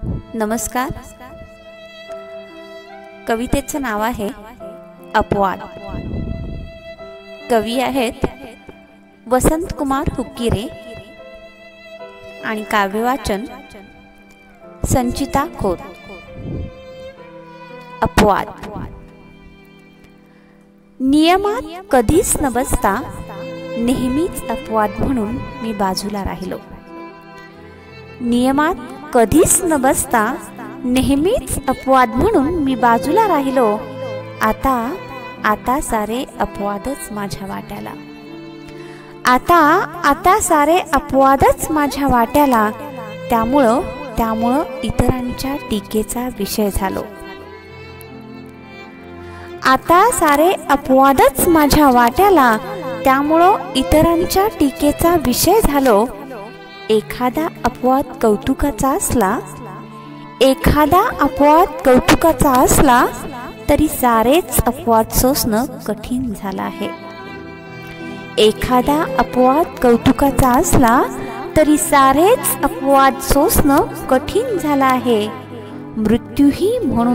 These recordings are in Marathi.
नमस्कार. कवितेचं नाव आहे अपवाद. कवी आहेत वसंतकुमार हुक्किरे आणि काव्यवाचन संचिता खोत. अपवाद. नियमात कधीच न बसता नेहमीच अपवाद म्हणून मी बाजूला राहिलो. नियमात कधीच न बसता नेहमीच अपवाद म्हणून मी बाजूला राहिलो. आता सारे अपवादच माझ्या वाट्याला. आता सारे अपवादच माझ्या वाट्याला. त्यामुळं इतरांच्या टीकेचा विषय झालो. आता सारे अपवादच माझ्या वाट्याला. त्यामुळं इतरांच्या टीकेचा विषय झालो. एखादा अपवाद कौतुकाचा असला तरी सारेच अपवाद सोसणं कठीण झालं आहे. एखादा अपवाद कौतुकाचा असला तरी सारेच अपवाद सोसणं कठीण झालं आहे. मृत्यूही म्हणून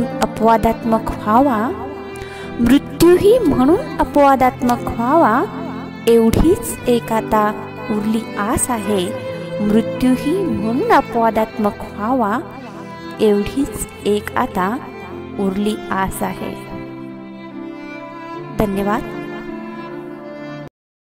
अपवादात्मक व्हावा एवढीच एक आता उरली आस आहे. मृत्यूही म्हणून अपवादात्मक व्हावा एवढीच एक आता उरली आस आहे. धन्यवाद.